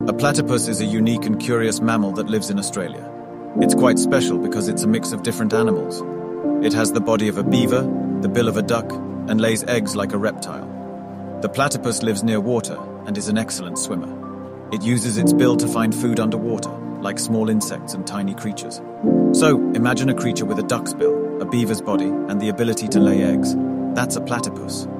A platypus is a unique and curious mammal that lives in Australia. It's quite special because it's a mix of different animals. It has the body of a beaver, the bill of a duck, and lays eggs like a reptile. The platypus lives near water and is an excellent swimmer. It uses its bill to find food underwater, like small insects and tiny creatures. So, imagine a creature with a duck's bill, a beaver's body, and the ability to lay eggs. That's a platypus.